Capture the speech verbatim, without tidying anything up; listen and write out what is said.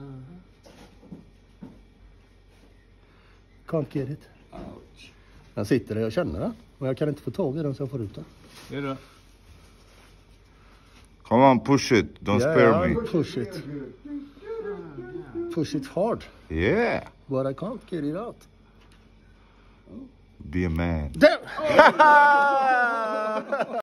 Can't get it. Ouch. Den sitter där, jag känner den. Och jag kan inte få tag i den så jag får ut den. Är det? Come on, push it. Don't Yeah, spare me. push it. Push it hard. Yeah. But I can't get it out. Be a man. Damn!